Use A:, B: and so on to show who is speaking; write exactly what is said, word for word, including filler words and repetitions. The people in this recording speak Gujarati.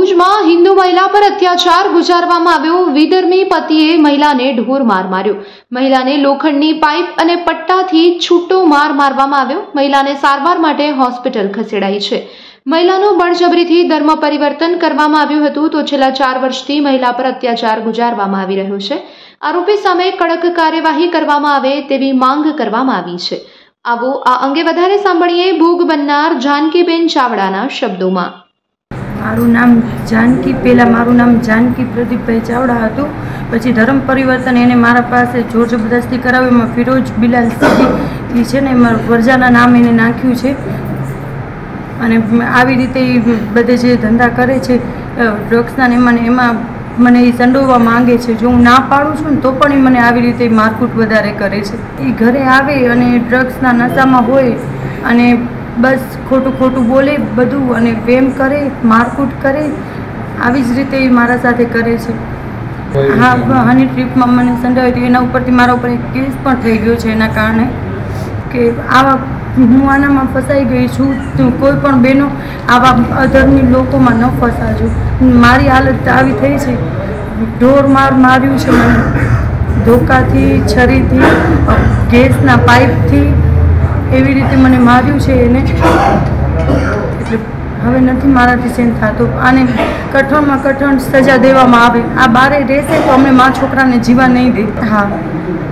A: ભુજમાં હિન્દુ મહિલા પર અત્યાચાર ગુજારવામાં આવ્યો। વિધર્મી પતિએ મહિલાને ઢોર માર માર્યો। મહિલાને લોખંડની પાઇપ અને પટ્ટાથી છૂટો માર મારવામાં આવ્યો। મહિલાને સારવાર માટે હોસ્પિટલ ખસેડાઈ છે। મહિલાનું બળજબરીથી ધર્મ પરિવર્તન કરવામાં આવ્યું હતું તો છેલ્લા ચાર વર્ષથી મહિલા પર અત્યાચાર ગુજારવામાં આવી રહ્યો છે। આરોપી સામે કડક કાર્યવાહી કરવામાં આવે તેવી માંગ કરવામાં આવી છે। આવો આ અંગે વધારે સાંભળીએ ભોગ બનનાર જાનકીબેન ચાવડાના શબ્દોમાં।
B: મારું નામ જાનકી પહેલાં મારું નામ જાનકી પ્રદીપભાઈ ચાવડા હતું। પછી ધર્મ પરિવર્તન એને મારા પાસે જોર જબરદસ્તી કરાવ્યું। એમાં ફિરોજ બિલાલ સિદ્દી એ છે ને એમાં વરજાના નામ એને નાખ્યું છે અને આવી રીતે એ બધે જે ધંધા કરે છે ડ્રગ્સના ને એમાં એમાં મને એ સંડોવવા માંગે છે। જો હું ના પાડું છું ને તો પણ એ મને આવી રીતે મારકૂટ વધારે કરે છે। એ ઘરે આવે અને ડ્રગ્સના નશામાં હોય અને બસ ખોટું ખોટું બોલે બધું અને વેમ કરે મારકૂટ કરે આવી જ રીતે એ મારા સાથે કરે છે। હા, હની ટ્રીપમાં મને સંડોવાઈ હતી એના ઉપરથી મારા ઉપર એક કેસ પણ થઈ ગયો છે એના કારણે કે આવા હું આનામાં ફસાઈ ગઈ છું। કોઈ પણ બહેનો આવા અધર્મી લોકોમાં ન ફસાજો। મારી હાલત આવી થઈ છે। ઢોર માર માર્યું છે મને ધોકાથી છરીથી ગેસના પાઇપથી એવી રીતે મને માર્યું છે એને એટલે હવે નથી મારાથી સહન થતું। આને કઠણમાં કઠણ સજા દેવામાં આવે। આ બારે રહેશે તો અમે મા છોકરાને જીવા નહીં દે। હા।